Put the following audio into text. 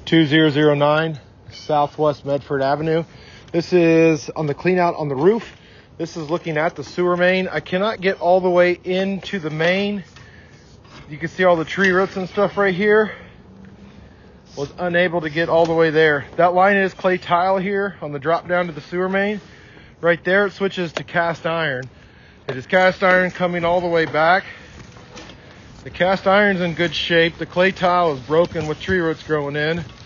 2009 Southwest Medford Avenue. This is on the clean out on the roof. This is looking at the sewer main. I cannot get all the way into the main. You can see all the tree roots and stuff right here. Was unable to get all the way there. That line is clay tile here on the drop down to the sewer main. Right there it switches to cast iron. It is cast iron coming all the way back. The cast iron's in good shape. The clay tile is broken with tree roots growing in.